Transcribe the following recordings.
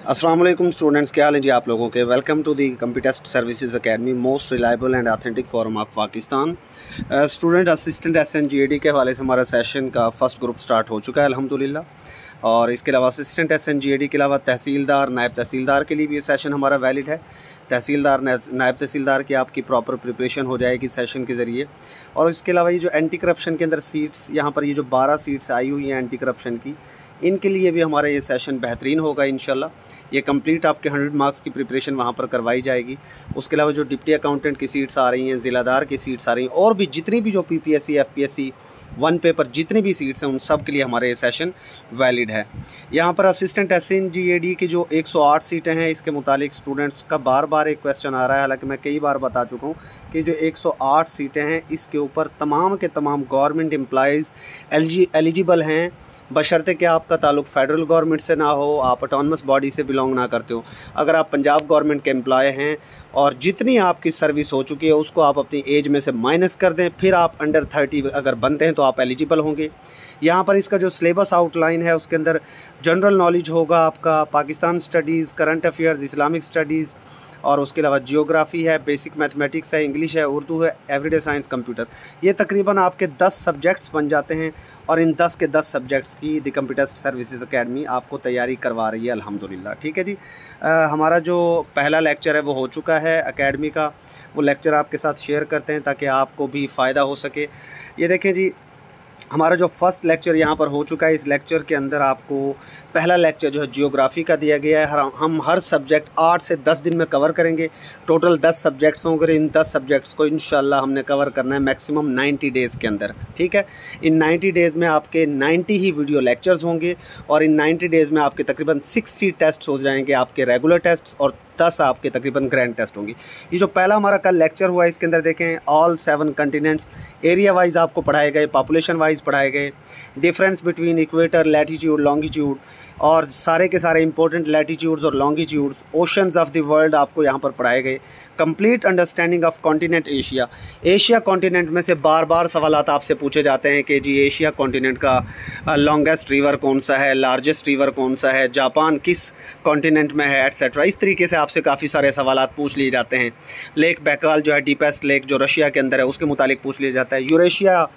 अस्सलाम वालेकुम स्टूडेंट्स, क्या हाल है जी आप लोगों के। Welcome to the computer test services academy, most reliable and authentic forum of Pakistan. Student assistant SNGAD के हवाले से हमारा सेशन का फर्स्ट ग्रुप स्टार्ट हो चुका है अल्हम्दुलिल्लाह। और इसके अलावा असिस्टेंट SNGAD के अलावा तहसीलदार, नायब तहसीलदार के लिए भी ये सेशन हमारा वैलिड है। तहसीलदार, नायब तहसीलदार की आपकी प्रॉपर प्रिपरेशन हो जाएगी सेशन के ज़रिए। और इसके अलावा ये जो एंटी करप्शन के अंदर सीट्स, यहाँ पर ये जो 12 सीट्स आई हुई हैं एंटी करप्शन की, इनके लिए भी हमारा ये सेशन बेहतरीन होगा इंशाल्लाह। ये कंप्लीट आपके 100 मार्क्स की प्रिपरेशन वहाँ पर करवाई जाएगी। उसके अलावा जो डिप्टी अकाउंटेंट की सीट्स आ रही हैं, ज़िलादार की सीट्स आ रही हैं, और भी जितनी भी जो PPSC FPSC 1 पेपर जितनी भी सीट्स हैं, उन सब के लिए हमारे ये सेशन वैलिड है। यहाँ पर असिस्टेंट SNGAD की जो 108 सीटें हैं, इसके मुतालिक स्टूडेंट्स का बार बार एक क्वेश्चन आ रहा है। हालांकि मैं कई बार बता चुका हूँ कि जो 108 सीटें हैं, इसके ऊपर तमाम के तमाम गवर्नमेंट एम्प्लॉइज़ एलिजिबल हैं, बशर्ते कि आपका ताल्लुक़ फ़ेडरल गवर्नमेंट से ना हो, आप ऑटोनमस बॉडी से बिलोंग ना करते हो। अगर आप पंजाब गवर्नमेंट के एम्प्लॉय हैं और जितनी आपकी सर्विस हो चुकी है उसको आप अपनी एज में से माइनस कर दें, फिर आप अंडर 30 अगर बनते हैं तो आप एलिजिबल होंगे। यहाँ पर इसका जो सिलेबस आउटलाइन है उसके अंदर जनरल नॉलेज होगा आपका, Pakistan studies, current affairs, Islamic studies, और उसके अलावा जियोग्राफ़ी है, बेसिक मैथमेटिक्स है, इंग्लिश है, उर्दू है, एवरीडे साइंस, कंप्यूटर। ये तकरीबन आपके 10 सब्जेक्ट्स बन जाते हैं और इन 10 के 10 सब्जेक्ट्स की द कंप्यूटर सर्विसेज एकेडमी आपको तैयारी करवा रही है अल्हम्दुलिल्लाह। ठीक है जी। हमारा जो पहला लेक्चर है वो हो चुका है एकेडमी का, वो लेक्चर आपके साथ शेयर करते हैं ताकि आपको भी फ़ायदा हो सके। ये देखें जी, हमारा जो फर्स्ट लेक्चर यहाँ पर हो चुका है। इस लेक्चर के अंदर आपको पहला लेक्चर जो है जियोग्राफ़ी का दिया गया है। हम हर सब्जेक्ट 8 से 10 दिन में कवर करेंगे। टोटल 10 सब्जेक्ट्स होंगे। इन 10 सब्जेक्ट्स को इंशाल्लाह हमने कवर करना है मैक्सिमम 90 डेज़ के अंदर। ठीक है, इन 90 डेज़ में आपके 90 ही वीडियो लेक्चर्स होंगे और इन 90 डेज़ में आपके तकरीबन 60 टेस्ट हो जाएंगे, आपके रेगुलर टेस्ट, और 10 आपके तकरीबन ग्रैंड टेस्ट होंगी। ये जो पहला हमारा कल लेक्चर हुआ है, इसके अंदर देखें ऑल 7 कंटिनेंट्स एरिया वाइज आपको पढ़ाए गए, पॉपुलेशन वाइज पढ़ाए गए, difference between equator, latitude, longitude, और सारे के सारे इंपॉर्टेंट लैटीट्यूड्स और longitudes, oceans of the world आपको यहाँ पर पढ़ाए गए। Complete understanding of continent Asia. Asia continent में से बार बार सवालात आपसे पूछे जाते हैं कि जी एशिया कॉन्टिनेंट का लॉन्गेस्ट रिवर कौन सा है, लार्जेस्ट रिवर कौन सा है, जापान किस कॉन्टिनेंट में है, एट्सेट्रा। इस तरीके से आपसे काफ़ी सारे सवालात पूछ लिए जाते हैं। लेक बैकाल जो है डीपेस्ट लेक जो रशिया के अंदर है, उसके मुतालिक पूछ लिया जाता है। यूरेशिया,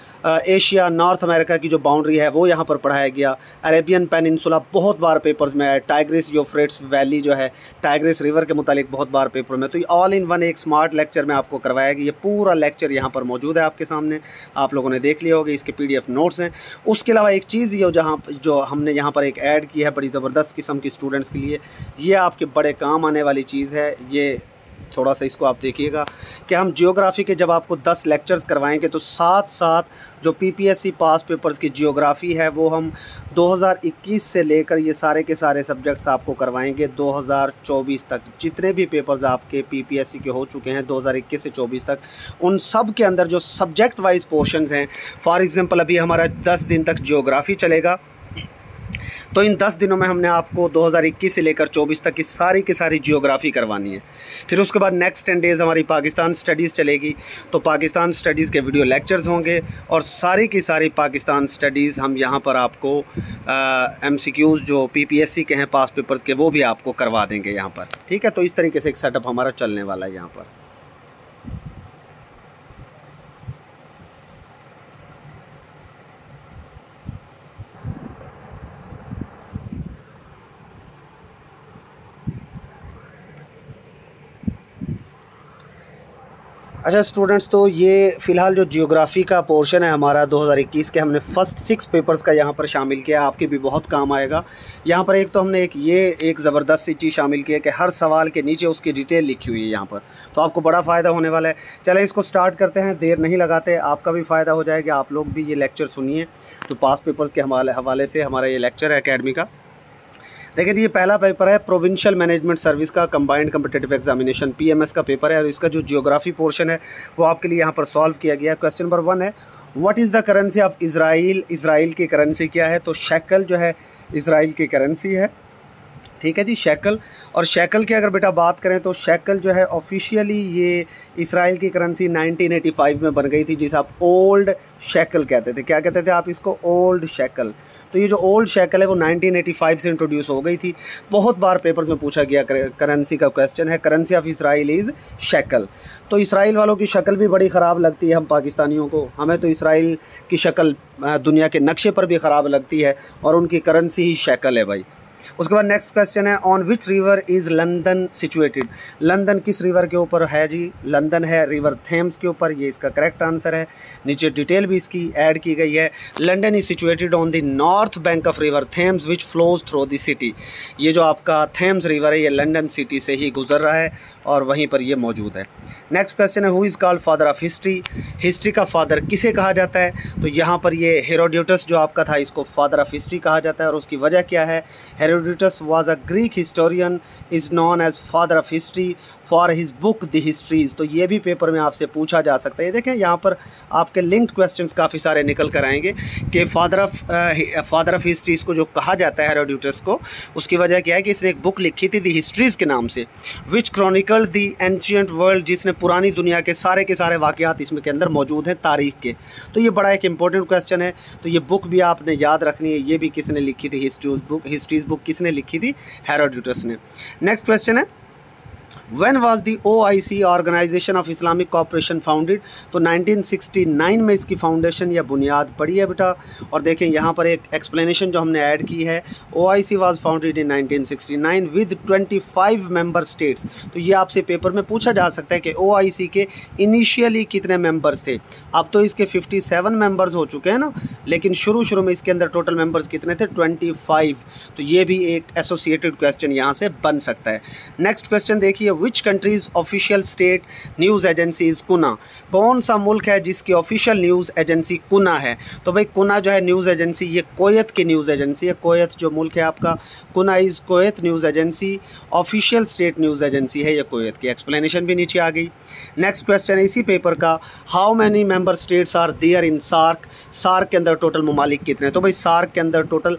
एशिया, नॉर्थ अमेरिका की जो बाउंड्री है वो यहाँ पर पढ़ाया गया। अरेबियन पेनिनसुला बहुत बार पेपर्स में है। टाइग्रिस यूफ्रेट्स वैली जो है, टाइग्रिस रिवर के मुतालिक बहुत बार पेपर में। तो ये ऑल इन वन एक स्मार्ट लेक्चर में आपको करवाया गया। ये पूरा लेक्चर यहाँ पर मौजूद है आपके सामने, आप लोगों ने देख लिया होगा। इसके PDF नोट्स हैं। उसके अलावा एक चीज़ ये जो हमने यहाँ पर एक ऐड की है बड़ी ज़बरदस्त किस्म की स्टूडेंट्स के लिए, ये आपके बड़े काम आने वाली चीज़ है। ये थोड़ा सा इसको आप देखिएगा कि हम जियोग्राफ़ी के जब आपको 10 लेक्चर्स करवाएंगे तो साथ साथ जो PPSC पास पेपर्स की जियोग्राफ़ी है वो हम 2021 से लेकर ये सारे के सारे सब्जेक्ट्स आपको करवाएंगे 2024 तक। जितने भी पेपर्स आपके PPSC के हो चुके हैं 2021 से 24 तक, उन सब के अंदर जो सब्जेक्ट वाइज पोर्शंस हैं, फॉर एग्ज़ाम्पल अभी हमारा 10 दिन तक जियोग्राफ़ी चलेगा, तो इन 10 दिनों में हमने आपको 2021 से लेकर 24 तक की सारी जियोग्राफ़ी करवानी है। फिर उसके बाद नेक्स्ट 10 डेज़ हमारी पाकिस्तान स्टडीज़ चलेगी, तो पाकिस्तान स्टडीज़ के वीडियो लेक्चर्स होंगे और सारी की सारी पाकिस्तान स्टडीज़ हम यहाँ पर आपको MCQs जो PPSC के हैं पास पेपर्स के, वो भी आपको करवा देंगे यहाँ पर। ठीक है, तो इस तरीके से एक सेटअप हमारा चलने वाला है यहाँ पर। अच्छा स्टूडेंट्स, तो ये फ़िलहाल जो जियोग्राफ़ी का पोर्शन है हमारा 2021 के, हमने फ़र्स्ट 6 पेपर्स का यहाँ पर शामिल किया। आपके भी बहुत काम आएगा। यहाँ पर एक तो हमने एक ज़बरदस्त सी चीज़ शामिल की है कि हर सवाल के नीचे उसकी डिटेल लिखी हुई है यहाँ पर, तो आपको बड़ा फ़ायदा होने वाला है। चलें इसको स्टार्ट करते हैं, देर नहीं लगाते, आपका भी फ़ायदा हो जाएगा। आप लोग भी ये लेक्चर सुनिए जो पास पेपर्स के हवाले से हमारा ये लेक्चर है एकेडमी का। देखिए जी, ये पहला पेपर है प्रोविंशियल मैनेजमेंट सर्विस का कंबाइंड कम्पिटिटिव एग्जामिनेशन PMS का पेपर है और इसका जो जियोग्राफी पोर्शन है वो आपके लिए यहाँ पर सॉल्व किया गया है। क्वेश्चन नंबर 1 है, what is the currency of Israel. Israel की करेंसी क्या है? तो शेकल जो है इज़राइल की करेंसी है। ठीक है जी, शेकल। और शेकल की अगर बेटा बात करें तो शेकल जो है ऑफिशियली ये इज़राइल की करेंसी 1985 में बन गई थी, जिसे आप ओल्ड शेकल कहते थे। क्या कहते थे आप इसको? Old shekel. तो ये जो ओल्ड शेकल है वो 1985 से इंट्रोड्यूस हो गई थी। बहुत बार पेपर्स में पूछा गया करेंसी का क्वेश्चन है, currency of Israel is shekel. तो इसराइल वालों की शक्ल भी बड़ी ख़राब लगती है हम पाकिस्तानियों को, हमें तो इसराइल की शक्ल दुनिया के नक्शे पर भी ख़राब लगती है और उनकी करेंसी ही शेकल है भाई। उसके बाद नेक्स्ट क्वेश्चन है, on which river is London situated. London किस रिवर के ऊपर है जी? लंदन है रिवर थेम्स के ऊपर, ये इसका करेक्ट आंसर है। नीचे डिटेल भी इसकी ऐड की गई है। London is situated on the north bank of river Thames which flows through the city. ये जो आपका थेम्स रिवर है ये लंदन सिटी से ही गुजर रहा है और वहीं पर ये मौजूद है। नेक्स्ट क्वेश्चन है, who is called father of history. History का फादर किसे कहा जाता है? तो यहाँ पर ये हेरोडोटस जो आपका था इसको फादर ऑफ हिस्ट्री कहा जाता है और उसकी वजह क्या है? Herodotus was a Greek historian, is known as father of history for his book The Histories। तो ये भी पेपर में आपसे पूछा जा सकता है। ये देखें यहाँ पर आपके लिंक्ड क्वेश्चंस काफ़ी सारे निकल कर आएंगे कि फादर ऑफ हिस्ट्रीज़ को जो कहा जाता है हेरोडोटस को, उसकी वजह क्या है कि इसने एक बुक लिखी थी दी हिस्ट्रीज़ के नाम से, which chronicle the ancient world, जिसने पुरानी दुनिया के सारे वाक़यात इसमें के अंदर मौजूद हैं तारीख़ के। तो ये बड़ा एक इंपॉर्टेंट क्वेश्चन है। तो ये बुक भी आपने याद रखनी है, ये भी किसने लिखी थी? हिस्ट्रीज़ बुक किसने लिखी थी? हेरोडोटस ने। नेक्स्ट क्वेश्चन है, When was the OIC organisation of Islamic cooperation founded. तो 1969 में इसकी फाउंडेशन या बुनियाद पड़ी है बेटा। और देखें यहाँ पर एक एक्सप्लेनेशन जो हमने ऐड की है, OIC was founded in 1969 with 25 member states. तो ये आपसे पेपर में पूछा जा सकता है कि OIC के इनिशियली कितने मेंबर्स थे। अब तो इसके 57 मेंबर्स हो चुके हैं ना, लेकिन शुरू में इसके अंदर टोटल मेंबर्स कितने थे? 25। तो ये भी एक एसोसिएटेड क्वेश्चन यहाँ से बन सकता है। नेक्स्ट क्वेश्चन देखिए, which country's official state news agency is KUNA. कौन सा मुल्क है जिसकी ऑफिशियल न्यूज़ एजेंसी कुना है? तो भाई कुना जो है न्यूज़ एजेंसी, ये कोयत की न्यूज़ एजेंसी है। कोयत जो मुल्क है आपका, KUNA is Kuwait news agency, official state news agency है ये कोयत की। एक्सप्लेनेशन भी नीचे आ गई। नेक्स्ट क्वेश्चन है इसी पेपर का, how many member states are there in SAARC. SAARC के अंदर टोटल ममालिक कितने हैं? तो भाई सार्क के अंदर टोटल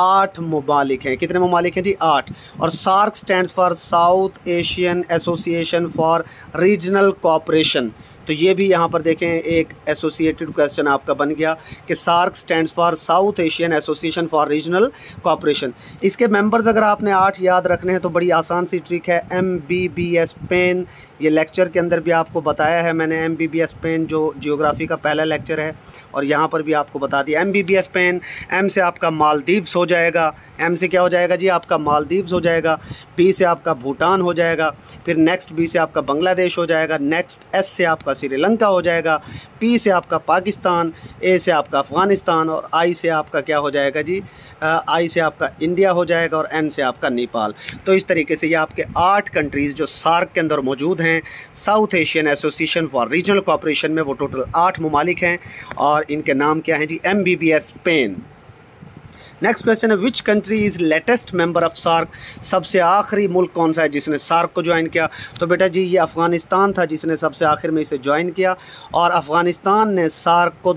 8 ममालिक हैं। कितने ममालिक हैं जी? 8। और SAARC stands for South Asian association for regional cooperation. तो ये भी यहाँ पर देखें एक एसोसिएटेड क्वेश्चन आपका बन गया कि SAARC stands for South Asian association for regional cooperation. इसके मेंबर्स अगर आपने 8 याद रखने हैं तो बड़ी आसान सी ट्रिक है, MBBS पेन। ये लेक्चर के अंदर भी आपको बताया है मैंने, MBBS पेन जो जियोग्राफी का पहला लेक्चर है, और यहाँ पर भी आपको बता दिया। MBBS पेन, M से आपका मालदीव्स हो जाएगा, M से क्या हो जाएगा जी? आपका मालदीव्स हो जाएगा। B से आपका भूटान हो जाएगा, फिर नेक्स्ट B से आपका बांग्लादेश हो जाएगा, नेक्स्ट S से आपका श्रीलंका हो जाएगा, P से आपका पाकिस्तान, A से आपका अफ़गानिस्तान, और I से आपका क्या हो जाएगा जी? I से आपका इंडिया हो जाएगा, और N से आपका नेपाल। तो इस तरीके से ये आपके 8 कंट्रीज़ जो सार्क के अंदर मौजूद हैं, South Asian association for regional cooperation में, वो टोटल 8 ममालिक हैं और इनके नाम क्या हैं जी? MBBS pen. नेक्स्ट क्वेश्चन है, which country is latest member of SAARC. सबसे आखिरी मुल्क कौन सा है जिसने सार्क को ज्वाइन किया? तो बेटा जी ये अफ़गानिस्तान था जिसने सबसे आखिर में इसे ज्वाइन किया, और अफ़गानिस्तान ने सार्क को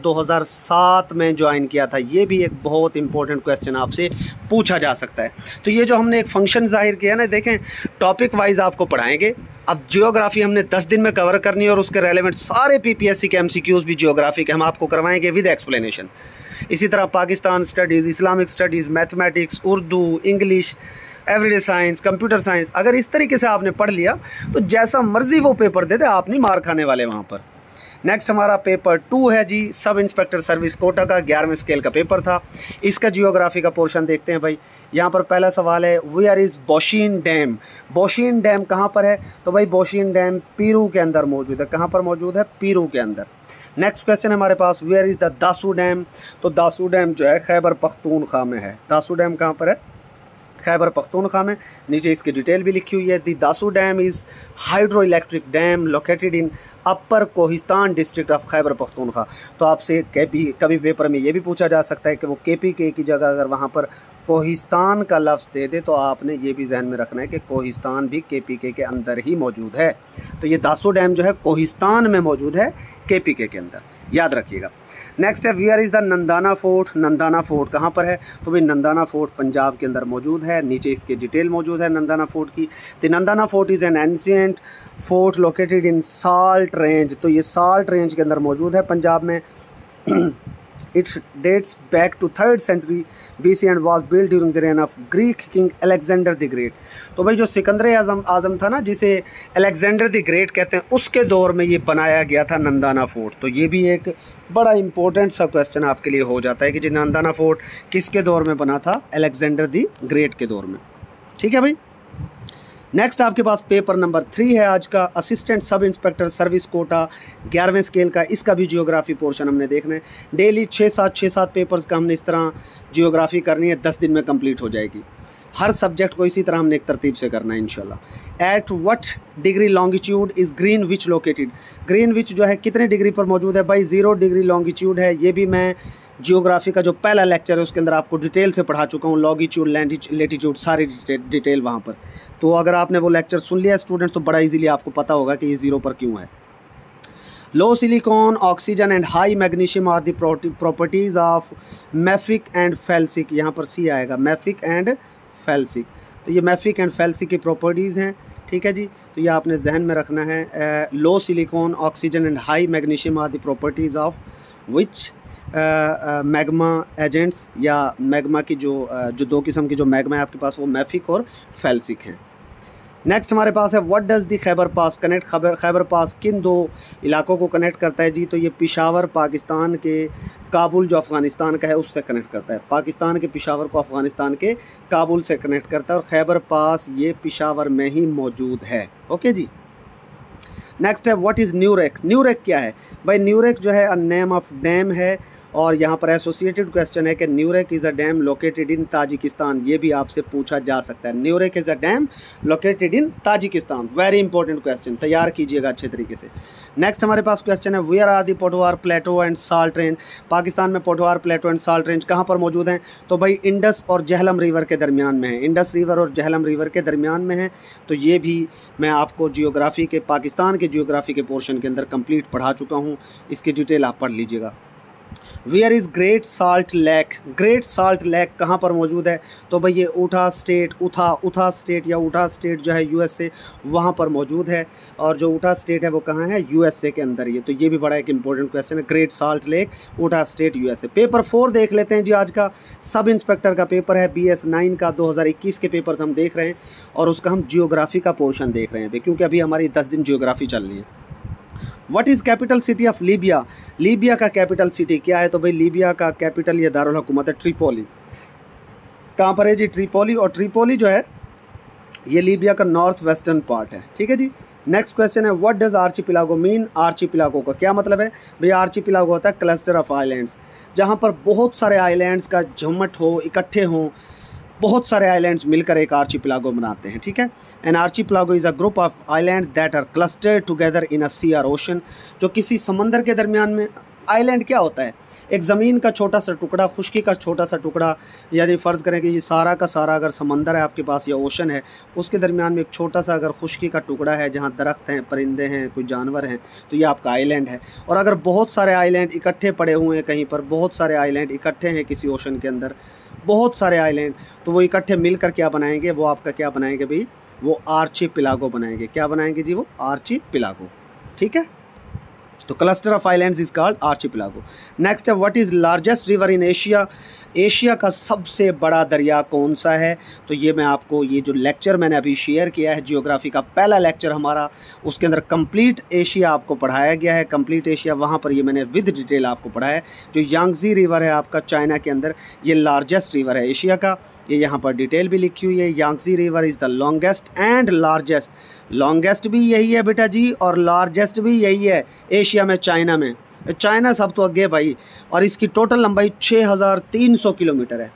2007 में ज्वाइन किया था। ये भी एक बहुत इंपॉर्टेंट क्वेश्चन आपसे पूछा जा सकता है। तो ये जो हमने एक फंक्शन ज़ाहिर किया ना, देखें टॉपिक वाइज आपको पढ़ाएंगे। अब जियोग्राफी हमने 10 दिन में कवर करनी है और उसके रेलेवेंट सारे PPSC के MCQs भी जियोग्राफी के हम आपको करवाएंगे विद एक्सप्लेनेशन। इसी तरह Pakistan studies, Islamic studies, mathematics, Urdu, English, everyday science, computer science, अगर इस तरीके से आपने पढ़ लिया तो जैसा मर्जी वो पेपर दे दे, आप नहीं मार खाने वाले वहाँ पर। नेक्स्ट हमारा पेपर 2 है जी, सब इंस्पेक्टर सर्विस कोटा का 11वें स्केल का पेपर था। इसका जियोग्राफी का पोर्शन देखते हैं भाई। यहाँ पर पहला सवाल है, where is Boshin dam. Boshin dam कहाँ पर है? तो भाई बोशीन डैम पीरू के अंदर मौजूद है। कहाँ पर मौजूद है? पीरू के अंदर। नेक्स्ट क्वेश्चन है हमारे पास, where is the Dasu dam. तो दासू डैम जो है खैबर पख्तूनख्वा में है। दासू डैम कहाँ पर है? खैबर पख्तूनख्वा में। नीचे इसकी डिटेल भी लिखी हुई है। The Dasu dam is hydro electric dam located in upper Kohistan district of Khyber Pakhtunkhwa. तो आपसे कभी पेपर में ये भी पूछा जा सकता है कि वो KPK की जगह अगर वहाँ पर कोहिस्तान का लफ्ज़ दे दे तो आपने ये भी जहन में रखना है कि कोहिस्तान भी KPK के अंदर ही मौजूद है। तो ये दासू डैम जो है कोहिस्तान में मौजूद है, KPK के अंदर, याद रखिएगा। नेक्स्ट है, where is the Nandana fort. Nandana fort कहाँ पर है? तो भाई नंदाना फोर्ट पंजाब के अंदर मौजूद है। नीचे इसकी डिटेल मौजूद है नंदाना फोर्ट की। The Nandana fort is an ancient fort located in salt range. तो ये साल्ट रेंज के अंदर मौजूद है पंजाब में। It dates back to 3rd century BC and was built during the reign of Greek king Alexander the Great। तो भाई जो सिकंदर आज़म था ना, जिसे अलेक्जेंडर द ग्रेट कहते हैं, उसके दौर में ये बनाया गया था नंदाना फोर्ट। तो ये भी एक बड़ा इंपॉर्टेंट सा क्वेश्चन आपके लिए हो जाता है कि जो नंदाना फोर्ट किसके दौर में बना था, अलेक्जेंडर द ग्रेट के दौर में। ठीक है भाई। नेक्स्ट आपके पास पेपर नंबर 3 है आज का, assistant sub inspector service quota 11वें स्केल का। इसका भी जियोग्राफी पोर्शन हमने देखना है। डेली 6-7 पेपर्स का हमने इस तरह जियोग्राफी करनी है, 10 दिन में कंप्लीट हो जाएगी। हर सब्जेक्ट को इसी तरह हमने एक तरतीब से करना है इंशाल्लाह। At what degree longitude is Greenwich located. Greenwich जो है कितने डिग्री पर मौजूद है भाई, 0 डिग्री लॉन्गिट्यूड है। ये भी मैं जियोग्राफी का जो पहला लेक्चर है उसके अंदर आपको डिटेल से पढ़ा चुका हूँ, लॉन्गिट्यूड लैटिट्यूड सारी डिटेल वहाँ पर। तो अगर आपने वो लेक्चर सुन लिया स्टूडेंट्स, तो बड़ा इजीली आपको पता होगा कि ये 0 पर क्यों है। Low silicon, oxygen and high magnesium are the properties of mafic and felsic. यहाँ पर सी आएगा, मैफिक एंड फेल्सिक। तो ये मैफिक एंड फेल्सिक की प्रॉपर्टीज़ हैं। ठीक है जी, तो ये आपने जहन में रखना है। Low silicon, oxygen and high magnesium are the properties of which magma agents, या मैग्मा की जो 2 किस्म की जो मैग्मा है आपके पास, वो मैफिक और फेल्सिक हैं। नेक्स्ट हमारे पास है what does the Khyber pass connect. Khyber pass किन 2 इलाकों को कनेक्ट करता है जी, तो ये पेशावर पाकिस्तान के, काबुल जो अफ़गानिस्तान का है उससे कनेक्ट करता है। पाकिस्तान के पेशावर को अफ़गानिस्तान के काबुल से कनेक्ट करता है, और खैबर पास ये पेशावर में ही मौजूद है। ओके जी। नेक्स्ट है व्हाट इज़ न्यूरेक। न्यूरेक क्या है भाई, न्यूरेक जो है अ नेम ऑफ डैम है, और यहाँ पर एसोसिएटेड क्वेश्चन है कि Nurek is a dam located in Tajikistan. ये भी आपसे पूछा जा सकता है, Nurek is a dam located in Tajikistan. Very important question, तैयार कीजिएगा अच्छे तरीके से। नेक्स्ट हमारे पास क्वेश्चन है where are the Pothwar plateau and salt range. Pakistan में Pothwar plateau and salt range कहाँ पर मौजूद हैं, तो भाई इंडस और जहलम रिवर के दरमियान में है। इंडस रिवर और जहलम रिवर के दरमियान में है। तो ये भी मैं आपको जियोग्राफी के, पाकिस्तान के जियोग्राफी के पोर्शन के अंदर कंप्लीट पढ़ा चुका हूँ, इसकी डिटेल आप पढ़ लीजिएगा। Where is great salt lake. Great salt lake कहाँ पर मौजूद है, तो भाई ये उठा स्टेट, उठा स्टेट या उठा स्टेट जो है यूएसए, वहाँ पर मौजूद है। और जो उठा स्टेट है वो कहाँ है, यूएसए के अंदर ये। तो ये भी बड़ा एक इंपॉर्टेंट क्वेश्चन है, great salt lake, Utah state, USA. Paper 4 देख लेते हैं जी आज का। सब इंस्पेक्टर का पेपर है, BS 9 का 2021 के पेपर्स हम देख रहे हैं, और उसका हम जियोग्राफी का पोर्शन देख रहे हैं क्योंकि अभी हमारी 10 दिन जियोग्राफी चल रही है। What is capital city of Libya. Libya का कैपिटल सिटी क्या है, तो भाई लीबिया का कैपिटल ये दारुल हुकूमत है ट्रिपोली। कहाँ पर है जी, ट्रिपोली। और ट्रिपोली जो है ये लीबिया का नॉर्थ वेस्टर्न पार्ट है। ठीक है जी। नेक्स्ट क्वेश्चन है what does archipelago mean. Archipelago का क्या मतलब है भाई, आर्चिपिलागो होता है क्लस्टर ऑफ आइलैंड्स, जहाँ पर बहुत सारे आइलैंड्स का झुमट हो, इकट्ठे हों, बहुत सारे आइलैंड्स मिलकर एक आर्चिपिलागो बनाते हैं। ठीक है। An archipelago is a group of island that are clustered together in a sea or ocean. जो किसी समंदर के दरमियान में, आइलैंड क्या होता है, एक ज़मीन का छोटा सा टुकड़ा, खुश्की का छोटा सा टुकड़ा, यानी फ़र्ज़ करें कि ये सारा का सारा अगर समंदर है आपके पास या ओशन है, उसके दरमियान में एक छोटा सा अगर खुश्की का टुकड़ा है जहाँ दरख्त हैं, परिंदे हैं, कोई जानवर हैं, तो ये आपका आइलैंड है। और अगर बहुत सारे आइलैंड इकट्ठे पड़े हुए हैं कहीं पर, बहुत सारे आइलैंड इकट्ठे हैं किसी ओशन के अंदर, बहुत सारे आइलैंड, तो वो इकट्ठे मिलकर क्या बनाएंगे, वो आपका क्या बनाएंगे भाई, वो आर्चिपिलागो बनाएंगे। क्या बनाएंगे जी, वो आर्चिपिलागो। ठीक है। तो cluster of islands is called archipelago. Next है what is largest river in Asia. Asia का सबसे बड़ा दरिया कौन सा है, तो ये मैं आपको, ये जो लेक्चर मैंने अभी शेयर किया है जियोग्राफी का पहला लेक्चर हमारा, उसके अंदर कंप्लीट एशिया आपको पढ़ाया गया है। कंप्लीट एशिया वहाँ पर ये मैंने विद डिटेल आपको पढ़ाया है। जो यांगज़ी रिवर है आपका चाइना के अंदर, ये लार्जेस्ट रिवर है एशिया का। ये यहाँ पर डिटेल भी लिखी हुई है। Yangtze river is the longest and largest. Longest भी यही है बेटा जी, और लार्जेस्ट भी यही है एशिया में, चाइना में। चाइना सब तो आगे भाई। और इसकी टोटल लंबाई 6300 किलोमीटर है।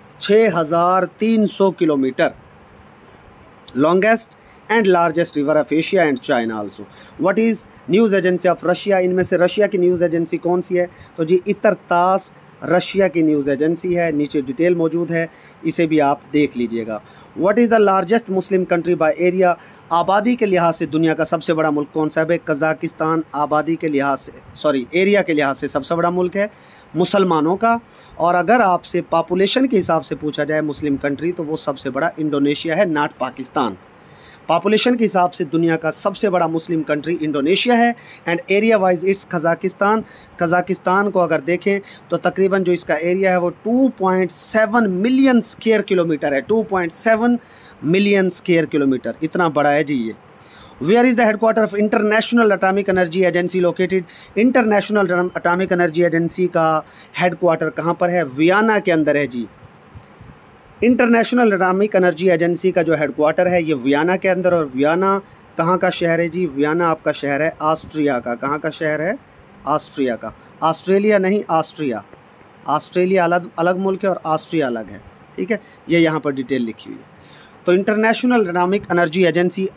6300 kilometre. Longest and largest river of Asia and China also. What is news agency of Russia. इनमें से रशिया की न्यूज़ एजेंसी कौन सी है, तो जी इतरतास रशिया की न्यूज़ एजेंसी है। नीचे डिटेल मौजूद है, इसे भी आप देख लीजिएगा। What is the largest Muslim country by area. आबादी के लिहाज से दुनिया का सबसे बड़ा मुल्क कौन सा है, कज़ाकिस्तान आबादी के लिहाज से, सॉरी एरिया के लिहाज से सबसे बड़ा मुल्क है मुसलमानों का। और अगर आपसे पॉपुलेशन के हिसाब से पूछा जाए मुस्लिम कंट्री, तो वो सबसे बड़ा इंडोनेशिया है, नॉट पाकिस्तान। पॉपुलेशन के हिसाब से दुनिया का सबसे बड़ा मुस्लिम कंट्री इंडोनेशिया है। And area wise it's Kazakhstan. Kazakhstan को अगर देखें तो तकरीबन जो इसका एरिया है वो 2.7 मिलियन स्क्वायर किलोमीटर है। 2.7 मिलियन स्क्वायर किलोमीटर, इतना बड़ा है जी ये। Where is the headquarter of international atomic energy agency located. International atomic energy agency का हेडक्वार्टर कहाँ पर है? वियना के अंदर है जी। इंटरनेशनल एटॉमिक एनर्जी एजेंसी का जो हेडक्वार्टर है ये वियना के अंदर। और वियना कहाँ का शहर है जी? वियना आपका शहर है ऑस्ट्रिया का। कहाँ का शहर है? ऑस्ट्रिया का। ऑस्ट्रेलिया नहीं, ऑस्ट्रिया। ऑस्ट्रेलिया अलग अलग मुल्क है और ऑस्ट्रिया अलग है, ठीक है। ये यहाँ पर डिटेल लिखी हुई है। तो international atomic energy agency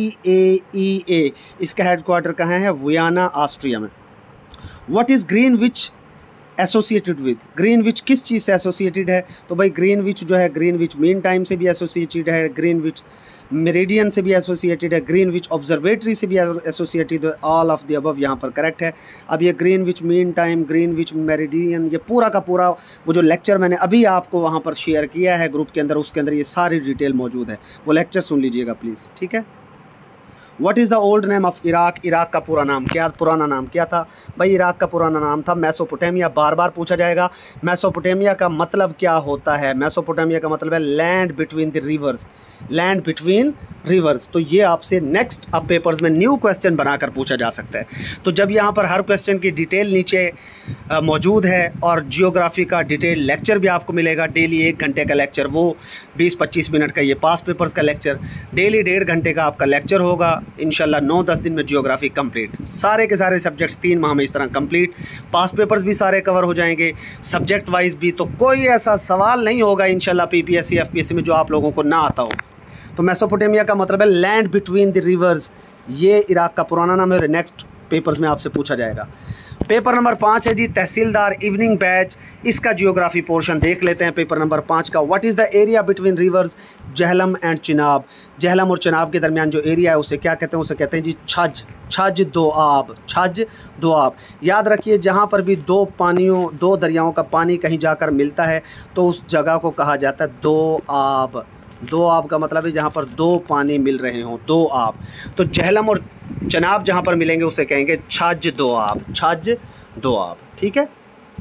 IAEA, इसका हेडक्वार्टर कहाँ है? वियना, ऑस्ट्रिया में। What is Greenwich associated with? Greenwich किस चीज़ से एसोसिएटेड है? तो भाई ग्रीनविच जो है, ग्रीनविच मीन टाइम से भी एसोसिएटेड है, ग्रीनविच मेरिडियन से भी एसोसिएटेड है, ग्रीनविच ऑब्जर्वेटरी से भी एसोसिएटेड है। ऑल ऑफ द अबव यहाँ पर करेक्ट है। अब ये Greenwich mean time, Greenwich meridian, ये पूरा का पूरा वो जो लेक्चर मैंने अभी आपको वहाँ पर शेयर किया है ग्रुप के अंदर, उसके अंदर ये सारी डिटेल मौजूद है। वो लेक्चर सुन लीजिएगा प्लीज़, ठीक है। What is the old name of Iraq? Iraq का पूरा नाम क्या, पुराना नाम क्या था? भाई इराक का पुराना नाम था मेसोपोटामिया। बार बार पूछा जाएगा मेसोपोटामिया का मतलब क्या होता है। मेसोपोटामिया का मतलब है land between the rivers, land between rivers. तो ये आपसे नेक्स्ट अब पेपर्स में न्यू क्वेश्चन बनाकर पूछा जा सकता है। तो जब यहाँ पर हर क्वेश्चन की डिटेल नीचे मौजूद है और जियोग्राफी का डिटेल लेक्चर भी आपको मिलेगा। डेली 1 घंटे का लेक्चर, वो 20-25 मिनट का ये पास्ट पेपर्स का लेक्चर। डेली 1.5 घंटे का आपका लेक्चर होगा इंशाल्लाह। 9-10 दिन में जियोग्राफी कंप्लीट, सारे के सारे सब्जेक्ट्स 3 माह में इस तरह कंप्लीट। पास्ट पेपर्स भी सारे कवर हो जाएंगे, सब्जेक्ट वाइज भी। तो कोई ऐसा सवाल नहीं होगा इंशाल्लाह PPSC FPSC में जो आप लोगों को ना आता हो। तो मेसोपोटामिया का मतलब है लैंड बिटवीन द रिवर्स। ये इराक का पुराना नाम है। नेक्स्ट पेपर्स में आपसे पूछा जाएगा। पेपर नंबर 5 है जी तहसीलदार इवनिंग बैच। इसका जियोग्राफी पोर्शन देख लेते हैं पेपर नंबर 5 का। What is the area between rivers Jhelum and Chenab? Jhelum और चिनाब के दरमियान जो एरिया है उसे क्या कहते हैं? उसे कहते हैं जी छज, छज दोआब, छज दोआब। याद रखिए जहाँ पर भी दो दरियाओं का पानी कहीं जाकर मिलता है तो उस जगह को कहा जाता है दोआब। दो आब का मतलब है जहाँ पर 2 पानी मिल रहे हों, 2 आब। तो झेलम और चनाब जहाँ पर मिलेंगे उसे कहेंगे छज दोआब, छज दोआब, ठीक है।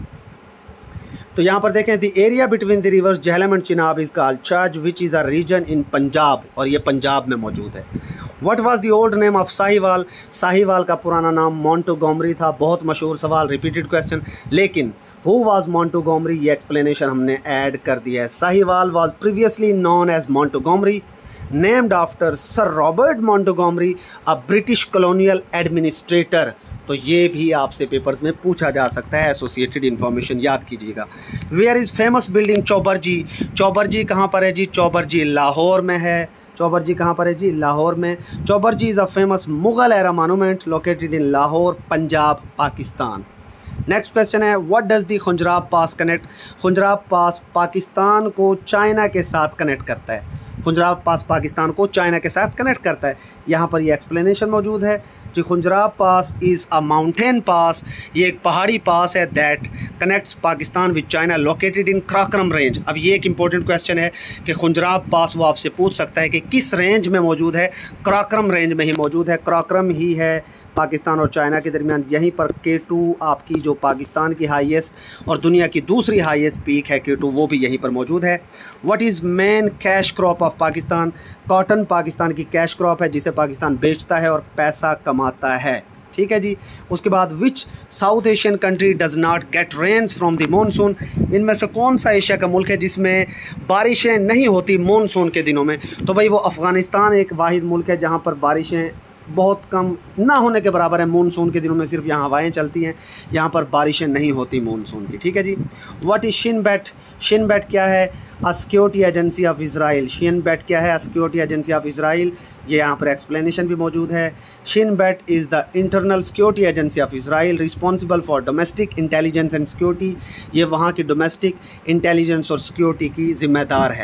तो यहाँ पर देखें the area between the rivers Jhelum and Chenab is called Chaj which is a region in Punjab, और ये पंजाब में मौजूद है। What was the old name of Sahiwal? Sahiwal का पुराना नाम मोंटोगोमरी था। बहुत मशहूर सवाल, रिपीटेड क्वेश्चन। लेकिन हु वाज मोंटोगोमरी, ये एक्सप्लेनेशन हमने ऐड कर दिया है। Sahiwal was previously known as Montgomery, named after sir Robert Montgomery, a British colonial administrator. तो ये भी आपसे पेपर्स में पूछा जा सकता है, एसोसिएटेड इन्फॉर्मेशन याद कीजिएगा। Where is famous building Chauburji? Chauburji कहाँ पर है जी? चौबरजी लाहौर में है। चौबरजी कहाँ पर है जी? लाहौर में। Chauburji is a famous Mughal era monument located in Lahore, Punjab, Pakistan. Next question है what does the Khunjerab pass connect? Khunjerab pass Pakistan को चाइना के साथ कनेक्ट करता है। खुंजराब पास पाकिस्तान को चाइना के साथ कनेक्ट करता है। यहाँ पर ये एक्सप्लेनेशन मौजूद है कि Khunjerab pass is a mountain pass, ये एक पहाड़ी पास है that connects Pakistan with China located in Karakoram range. अब ये एक इंपॉर्टेंट क्वेश्चन है कि खुंजराब पास वो आपसे पूछ सकता है कि किस रेंज में मौजूद है? क्राक्रम रेंज में ही मौजूद है। क्राक्रम ही है पाकिस्तान और चाइना के दरमियान। यहीं पर K2 आपकी जो पाकिस्तान की हाईएस्ट और दुनिया की दूसरी हाईएस्ट पीक है K2, वो भी यहीं पर मौजूद है। What is main cash crop of Pakistan? Cotton Pakistan की कैश क्रॉप है जिसे पाकिस्तान बेचता है और पैसा कमाता है, ठीक है जी। उसके बाद which South Asian country does not get rains from the monsoon? इनमें से कौन सा एशिया का मुल्क है जिसमें बारिशें नहीं होती मानसून के दिनों में? तो भाई वो अफ़गानिस्तान एक वाहिद मुल्क है जहाँ पर बारिशें बहुत कम ना होने के बराबर है। मानसून के दिनों में सिर्फ यहाँ हवाएं चलती हैं, यहाँ पर बारिशें नहीं होती मानसून की, ठीक है जी। What is Shin Bet? Shin Bet क्या है? A security agency of Israel. Shin Bet क्या है? A security agency of Israel. ये यहाँ पर एक्सप्लेनेशन भी मौजूद है। Shin Bet is the internal security agency of Israel responsible for domestic intelligence and security. ये वहाँ की डोमेस्टिक इंटेलिजेंस और सिक्योरिटी की ज़िम्मेदार है।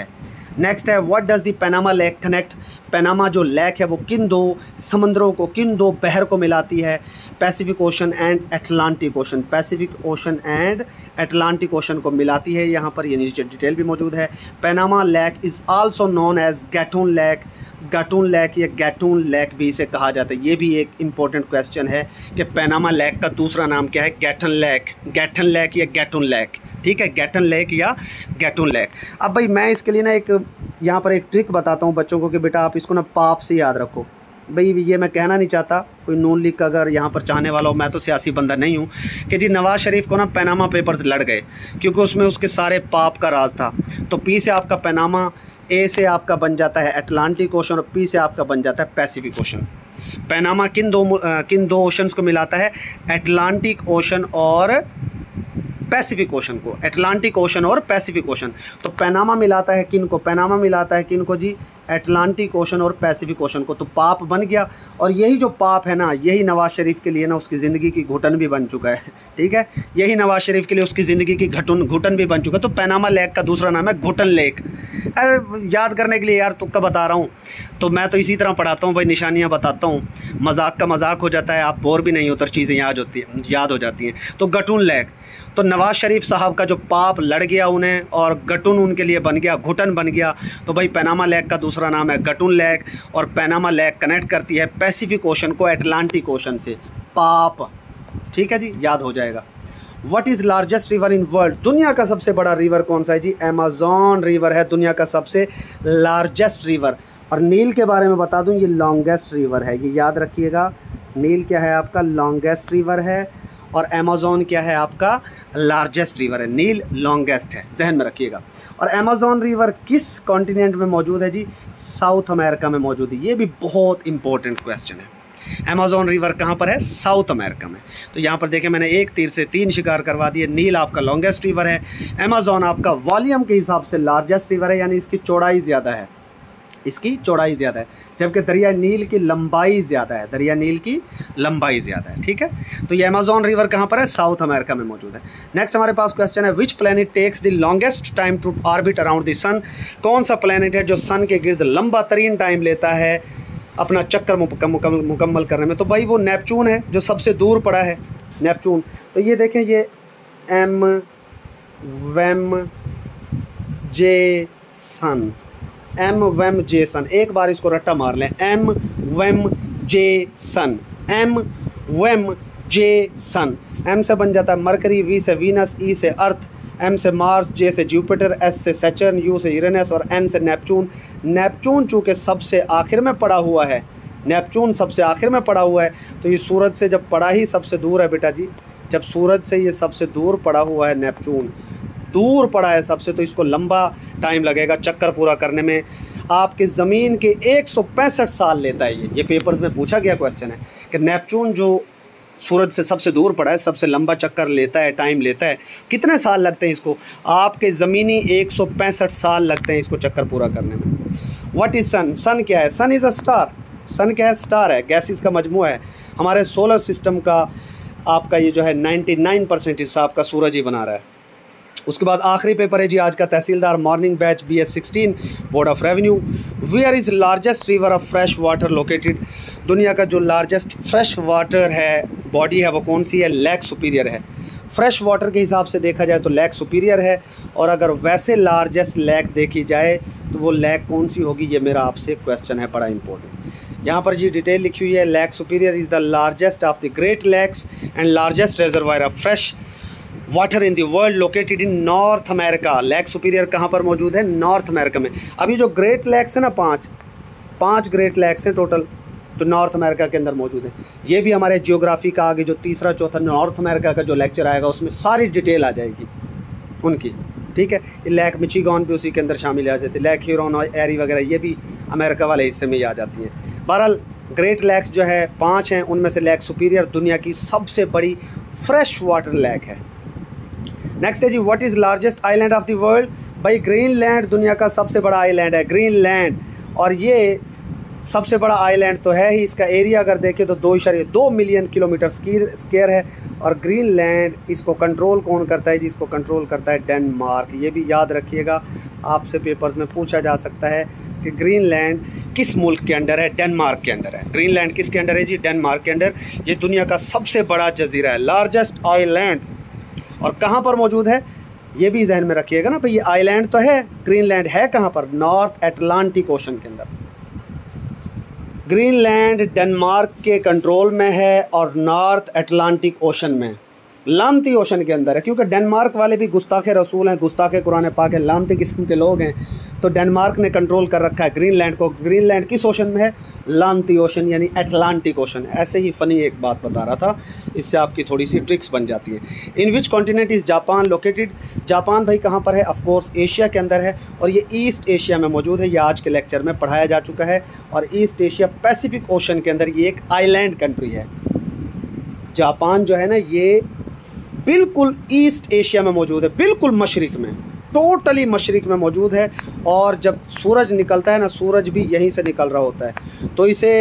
नेक्स्ट है what does the Panama lake connect, Panama जो लेक है वो किन दो समंदरों को, किन दो बहर को मिलाती है, Pacific ocean and Atlantic ocean, Pacific ocean and Atlantic ocean को मिलाती है। यहाँ पर ये नीचे डिटेल भी मौजूद है। Panama lake is also known as Gatun lake, Gatun lake या गैटून लेक भी इसे कहा जाता है। ये भी एक इम्पोर्टेंट क्वेश्चन है कि पनामा लेक का दूसरा नाम क्या है, गैटन लेक, गैटन लेक या गैटून लेक, ठीक है, गैटन लेक या गैटून लेक। अब भाई मैं इसके लिए ना एक यहाँ पर एक ट्रिक बताता हूँ बच्चों को कि बेटा आप इसको ना पाप से याद रखो। भाई ये मैं कहना नहीं चाहता, कोई नून लीग का अगर यहाँ पर चाहने वाला हो, मैं तो सियासी बंदा नहीं हूँ, कि जी नवाज़ शरीफ को ना पनामा पेपर्स लड़ गए क्योंकि उसमें उसके सारे पाप का राज था। तो पी से आपका पनामा, ए से आपका बन जाता है अटलांटिक ओशन और पी से आपका बन जाता है पैसिफिक ओशन। पनामा किन दो ओशंस को मिलाता है, अटलांटिक ओशन और पैसिफिक ओशन को, अटलांटिक ओशन और पैसिफिक ओशन। तो पनामा मिलाता है किन को, पनामा मिलाता है किन को जी, अटलांटिक ओशन और पैसिफिक ओशन को। तो पाप बन गया, और यही जो पाप है ना, यही नवाज़ शरीफ के लिए ना उसकी ज़िंदगी की घुटन भी बन चुका है, ठीक है, यही नवाज़ शरीफ के लिए उसकी ज़िंदगी की घुटन भी बन चुका है। तो पनामा लेक का दूसरा नाम है घुटन लेक। अरे याद करने के लिए यार तुक्का बता रहा हूँ, तो मैं तो इसी तरह पढ़ाता हूँ भाई, निशानियाँ बताता हूँ, मजाक का मजाक हो जाता है, आप बोर भी नहीं होते, चीज़ें याद हो जाती हैं। तो गटून लेक, तो नवाज़ शरीफ साहब का जो पाप लड़ गया उन्हें और गटून उनके लिए बन गया, घुटन बन गया। तो भाई पनामा लेक का दूसरा नाम है गटून लेक, और पनामा लेक कनेक्ट करती है पैसिफिक ओशन को अटलांटिक ओशन से, पाप, ठीक है जी, याद हो जाएगा। What is largest river in world, दुनिया का सबसे बड़ा रिवर कौन सा है जी, अमेज़न रिवर है दुनिया का सबसे लार्जेस्ट रिवर। और नील के बारे में बता दूं, ये लॉन्गेस्ट रिवर है, ये याद रखिएगा। नील क्या है आपका, लॉन्गेस्ट रिवर है, और अमेज़न क्या है आपका, लार्जेस्ट रिवर है। नील लॉन्गेस्ट है, जहन में रखिएगा। और अमेज़न रिवर किस कॉन्टिनेंट में मौजूद है जी, साउथ अमेरिका में मौजूद है। ये भी बहुत इंपॉर्टेंट क्वेश्चन है, अमेज़न रिवर कहाँ पर है, साउथ अमेरिका में। तो यहाँ पर देखें मैंने एक तीर से तीन शिकार करवा दिए। नील आपका लॉन्गेस्ट रिवर है, अमेज़न आपका वॉल्यूम के हिसाब से लार्जेस्ट रिवर है, यानी इसकी चौड़ाई ज़्यादा है, इसकी चौड़ाई ज़्यादा है, जबकि दरिया नील की लंबाई ज़्यादा है, दरिया नील की लंबाई ज़्यादा है, ठीक है। तो ये अमेज़न रिवर कहाँ पर है, साउथ अमेरिका में मौजूद है। नेक्स्ट हमारे पास क्वेश्चन है, which planet takes the longest time to orbit around the sun, कौन सा प्लैनेट है जो सन के गिर्द लंबा तरीन टाइम लेता है अपना चक्कर मुकम्मल करने में। तो भाई वो नेपच्यून है जो सबसे दूर पड़ा है, नेपच्यून। तो ये देखें, ये एम वेम जे सन, एम वेम जे सन, एक बार इसको रट्टा मार लें, एम वेम जे सन, एम वेम जे सन। एम से बन जाता है मरकरी, वी से वीनस, ई से अर्थ, एम से मार्स, जे से जुपिटर, एस से सैटर्न, यू से यूरेनस और एन से नेपच्यून। नेपच्यून चूँकि सबसे आखिर में पड़ा हुआ है, नेपच्यून सबसे आखिर में पड़ा हुआ है, तो ये सूरज से जब पड़ा ही सबसे दूर है बेटा जी, जब सूरज से ये सबसे दूर पड़ा हुआ है, नेपच्यून दूर पड़ा है सबसे, तो इसको लंबा टाइम लगेगा चक्कर पूरा करने में। आपके ज़मीन के 165 साल लेता है ये पेपर्स में पूछा गया क्वेश्चन है कि नेपच्यून जो सूरज से सबसे दूर पड़ा है, सबसे लंबा चक्कर लेता है, टाइम लेता है, कितने साल लगते हैं इसको, आपके ज़मीनी 165 साल लगते हैं इसको चक्कर पूरा करने में। व्हाट इज़ सन, सन क्या है, सन इज़ अ स्टार, सन क्या है, स्टार है, गैसेस का मजमूआ है। हमारे सोलर सिस्टम का आपका ये जो है 99% हिस्सा आपका सूरज ही बना रहा है। उसके बाद आखिरी पेपर है जी आज का, tehsildar morning batch BS16 board of revenue. Where is largest river of fresh water located, दुनिया का जो लार्जेस्ट फ्रेश वाटर है बॉडी है वो कौन सी है, लेक सुपीरियर है। फ्रेश वाटर के हिसाब से देखा जाए तो लेक सुपीरियर है, और अगर वैसे लार्जेस्ट लेक देखी जाए तो वो लेक कौन सी होगी, ये मेरा आपसे क्वेश्चन है, बड़ा इंपॉर्टेंट। यहाँ पर जी डिटेल लिखी हुई है, lake Superior is the largest of the great lakes and largest reservoir of fresh water in the world located in North America. Lake Superior कहाँ पर मौजूद है, नॉर्थ अमेरिका में। अभी जो ग्रेट लेक्स है ना, पाँच ग्रेट लेक्स हैं टोटल, तो नॉर्थ अमेरिका के अंदर मौजूद है। ये भी हमारे जियोग्राफी का आगे जो तीसरा चौथा नॉर्थ अमेरिका का जो लेक्चर आएगा उसमें सारी डिटेल आ जाएगी उनकी, ठीक है। लेक मिचिगन भी उसी के अंदर शामिल आ जाती है, लेक ह्यूरॉन और एरी वगैरह ये भी अमेरिका वाले हिस्से में ही आ जाती हैं। बहरहाल ग्रेट लेक्स जो है 5 हैं, उनमें से लेक सुपीरियर दुनिया की सबसे बड़ी फ्रेश वाटर लेक है। नेक्स्ट है जी, what is largest island of the world, भाई ग्रीनलैंड दुनिया का सबसे बड़ा आइलैंड है, ग्रीनलैंड। और ये सबसे बड़ा आइलैंड तो है ही, इसका एरिया अगर देखें तो 2.2 मिलियन किलोमीटर स्क्वायर है। और ग्रीनलैंड इसको कंट्रोल कौन करता है जी? इसको कंट्रोल करता है डेनमार्क। ये भी याद रखिएगा, आपसे पेपर्स में पूछा जा सकता है कि ग्रीनलैंड किस मुल्क के अंडर है? डेनमार्क के अंडर है। ग्रीनलैंड किसके अंडर है जी? डेनमार्क के अंडर। ये दुनिया का सबसे बड़ा जजीरा है, लार्जेस्ट आइलैंड। और कहाँ पर मौजूद है ये भी जहन में रखिएगा ना भाई, ये आइलैंड तो है, ग्रीनलैंड है कहाँ पर? नॉर्थ अटलांटिक ओशन के अंदर। ग्रीनलैंड डेनमार्क के कंट्रोल में है और नॉर्थ अटलांटिक ओशन में, लानती ओशन के अंदर है। क्योंकि डेनमार्क वाले भी गुस्ताखे रसूल हैं, गुस्ताखे कुरान पाक है, लानती किस्म के लोग हैं। तो डेनमार्क ने कंट्रोल कर रखा है ग्रीनलैंड को। ग्रीनलैंड किस ओशन में है? लानती ओशन यानी अटलांटिक ओशन। ऐसे ही फ़नी एक बात बता रहा था, इससे आपकी थोड़ी सी ट्रिक्स बन जाती हैं। In which continent is Japan located? Japan भाई कहाँ पर है? ऑफकोर्स एशिया के अंदर है, और ये ईस्ट एशिया में मौजूद है। ये आज के लेक्चर में पढ़ाया जा चुका है। और ईस्ट एशिया पैसिफिक ओशन के अंदर ये एक आइलैंड कंट्री है। जापान जो है ना, ये बिल्कुल ईस्ट एशिया में मौजूद है, बिल्कुल मशरिक में, टोटली मशरिक में मौजूद है। और जब सूरज निकलता है ना, सूरज भी यहीं से निकल रहा होता है, तो इसे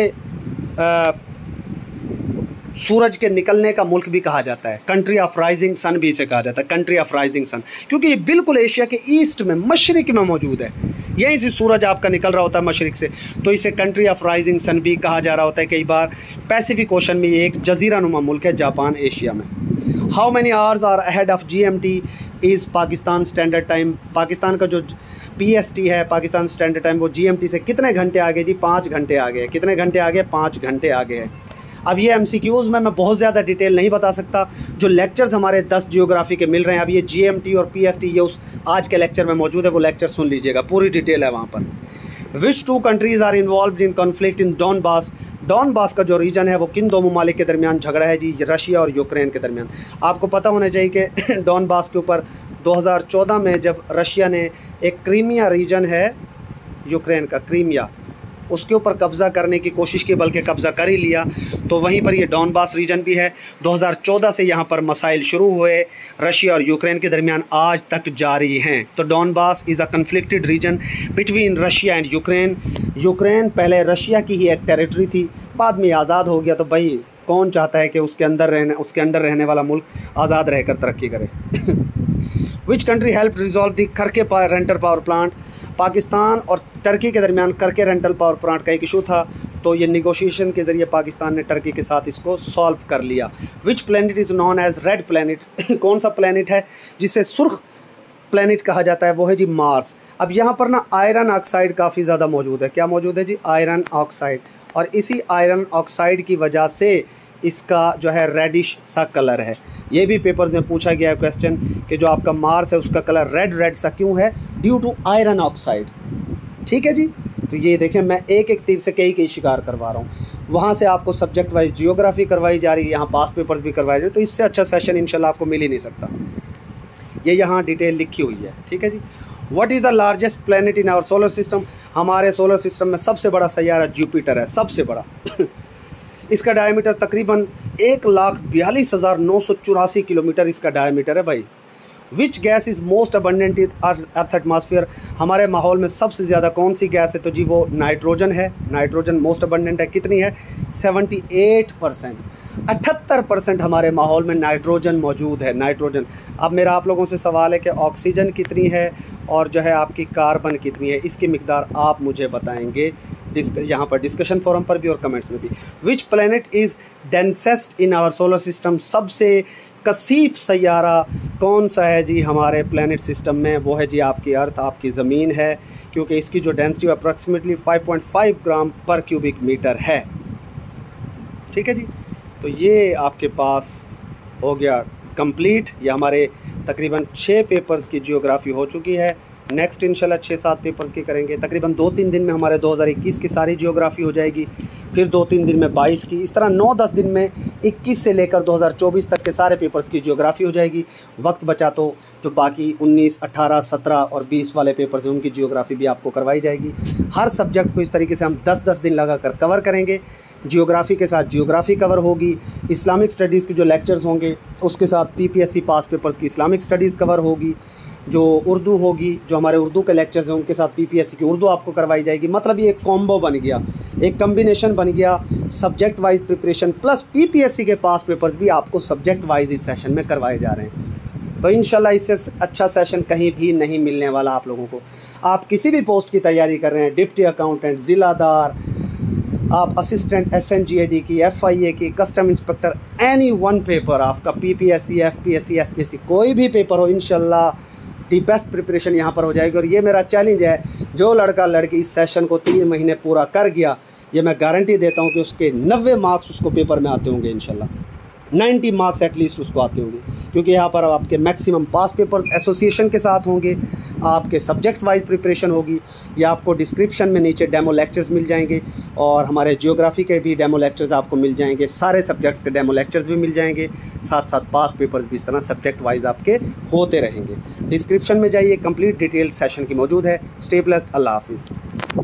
सूरज के निकलने का मुल्क भी कहा जाता है। कंट्री ऑफ राइजिंग सन भी इसे कहा जाता है, कंट्री ऑफ राइजिंग सन, क्योंकि ये बिल्कुल एशिया के ईस्ट में, मशरिक में मौजूद है। यहीं से सूरज आपका निकल रहा होता है मशरिक से, तो इसे कंट्री ऑफ राइजिंग सन भी कहा जा रहा होता है कई बार। पैसिफिक ओशन में ये एक जजीरा नुमा मुल्क है, जापान एशिया में। How many hours are ahead of GMT is Pakistan standard time? Pakistan का जो PST है, पाकिस्तान स्टैंडर्ड टाइम, वो GMT से कितने घंटे आगे जी? 5 घंटे आगे है। कितने घंटे आगे? 5 घंटे आगे है। अब ये MCQs में मैं बहुत ज़्यादा डिटेल नहीं बता सकता। जो लेक्चर्स हमारे 10 जियोग्राफी के मिल रहे हैं, अब ये GMT और PST ये उस आज के लेक्चर में मौजूद है, वो लेक्चर सुन लीजिएगा, पूरी डिटेल है वहाँ पर। Which 2 countries are involve in conflict in Donbas? Donbas का जो रीजन है वो किन 2 ममालिक के दरमियान झगड़ा है जी? रशिया और यूक्रेन के दरमियान। आपको पता होना चाहिए कि डॉनबास के ऊपर 2014 में जब रशिया ने एक क्रीमिया रीजन है यूक्रेन का, क्रीमिया, उसके ऊपर कब्ज़ा करने की कोशिश की, बल्कि कब्ज़ा कर ही लिया। तो वहीं पर ये डॉनबास रीजन भी है। 2014 से यहाँ पर मसाइल शुरू हुए रशिया और यूक्रेन के दरमियान, आज तक जारी हैं। तो Donbas is a conflicted region between Russia and Ukraine. Ukraine पहले रशिया की ही एक टेरिटरी थी, बाद में आज़ाद हो गया। तो भाई कौन चाहता है कि उसके अंदर रहने वाला मुल्क आज़ाद रहकर तरक्की करे? Which country help resolve the Karkey rental power plant? Pakistan और टर्की के दरमियान करके रेंटल पावर प्लांट का एक इशू था, तो ये निगोशिएशन के ज़रिए पाकिस्तान ने टर्की के साथ इसको सॉल्व कर लिया। Which planet is known as red planet? कौन सा प्लैनेट है जिसे सुर्ख प्लैनेट कहा जाता है? वो है जी मार्स। अब यहाँ पर ना आयरन ऑक्साइड काफ़ी ज़्यादा मौजूद है। क्या मौजूद है जी? Iron oxide. और इसी आयरन ऑक्साइड की वजह से इसका जो है रेडिश सा कलर है। ये भी पेपर्स में पूछा गया है क्वेश्चन कि जो आपका मार्स है उसका कलर रेड सा क्यों है? Due to iron oxide. ठीक है जी। तो ये देखें, मैं एक एक तीर से कई शिकार करवा रहा हूँ। वहाँ से आपको सब्जेक्ट वाइज जियोग्राफी करवाई जा रही है, यहाँ पास पेपर्स भी करवाए जा रहे हैं। तो इससे अच्छा सेशन इंशाल्लाह आपको मिल ही नहीं सकता। ये यहाँ डिटेल लिखी हुई है। ठीक है जी। What is the largest planet in our solar system? हमारे सोलर सिस्टम में सबसे बड़ा सैयारा जुपिटर है, सबसे बड़ा। इसका डायमीटर तकरीबन 1,42,984 किलोमीटर इसका डायमीटर है भाई। Which gas is most abundant in earth atmosphere? हमारे माहौल में सबसे ज़्यादा कौन सी गैस है? तो जी वो नाइट्रोजन है। नाइट्रोजन मोस्ट अबंडेंट है। कितनी है? 78%। 78% हमारे माहौल में नाइट्रोजन मौजूद है। नाइट्रोजन। अब मेरा आप लोगों से सवाल है कि ऑक्सीजन कितनी है और जो है आपकी कार्बन कितनी है? इसकी मिकदार आप मुझे बताएंगे यहाँ पर डिस्कशन फोरम पर भी और कमेंट्स में भी। Which planet is densest in our solar system? सबसे कसीफ सैयारा कौन सा है जी हमारे प्लैनेट सिस्टम में? वो है जी आपकी अर्थ, आपकी ज़मीन है, क्योंकि इसकी जो डेंसिटी अप्रॉक्सीमेटली 5.5 ग्राम पर क्यूबिक मीटर है। ठीक है जी। तो ये आपके पास हो गया कंप्लीट। ये हमारे तकरीबन 6 पेपर्स की जियोग्राफी हो चुकी है। नेक्स्ट इंशाल्लाह 6-7 पेपर्स की करेंगे। तकरीबन 2-3 दिन में हमारे 2021 की सारी जियोग्राफी हो जाएगी, फिर 2-3 दिन में 22 की, इस तरह 9-10 दिन में 21 से लेकर 2024 तक के सारे पेपर्स की जियोग्राफी हो जाएगी। वक्त बचा तो जो बाकी 19, 18, 17 और 20 वाले पेपर्स हैं उनकी जियोग्राफी भी आपको करवाई जाएगी। हर सब्जेक्ट को इस तरीके से हम 10-10 दिन लगा कर कवर करेंगे। जियोग्राफी के साथ जियोग्राफी कवर होगी, इस्लामिक स्टडीज़ के जो लेक्चर्स होंगे उसके साथ PPSC पास पेपर्स की इस्लामिक स्टडीज़ कवर होगी। जो उर्दू होगी, जो हमारे उर्दू के लेक्चर्स हैं उनके साथ पीपीएससी की उर्दू आपको करवाई जाएगी। मतलब ये एक कॉम्बो बन गया, एक कम्बिनेशन बन गया, subject wise preparation plus PPSC के पास पेपर्स भी आपको सब्जेक्ट वाइज इस सेशन में करवाए जा रहे हैं। तो इंशाल्लाह इससे अच्छा सेशन कहीं भी नहीं मिलने वाला आप लोगों को। आप किसी भी पोस्ट की तैयारी कर रहे हैं, डिप्टी अकाउंटेंट, ज़िलादार, आप असिस्टेंट एसएनजीएडी की, एफआईए की, custom inspector, any one paper आपका पीपीएससी, एफपीएससी, एसपीएससी, कोई भी पेपर हो, इंशाल्लाह दी बेस्ट प्रिपरेशन यहाँ पर हो जाएगी। और ये मेरा चैलेंज है, जो लड़का लड़की इस सेशन को 3 महीने पूरा कर गया, ये मैं गारंटी देता हूँ कि उसके 90 मार्क्स उसको पेपर में आते होंगे इंशाल्लाह, 90 मार्क्स एटलीस्ट उसको आते होंगे, क्योंकि यहाँ पर आपके मैक्सिमम पास पेपर्स एसोसिएशन के साथ होंगे, आपके सब्जेक्ट वाइज प्रिपरेशन होगी। या आपको डिस्क्रिप्शन में नीचे डेमो लेक्चर्स मिल जाएंगे और हमारे जियोग्राफी के भी डेमो लेक्चर्स आपको मिल जाएंगे, सारे सब्जेक्ट्स के डेमो लेक्चर्स भी मिल जाएंगे, साथ साथ पास पेपर्स भी इस तरह सब्जेक्ट वाइज आपके होते रहेंगे। डिस्क्रिप्शन में जाइए, कंप्लीट डिटेल सेशन की मौजूद है। स्टे ब्लेस्ड, अल्लाह हाफिज़।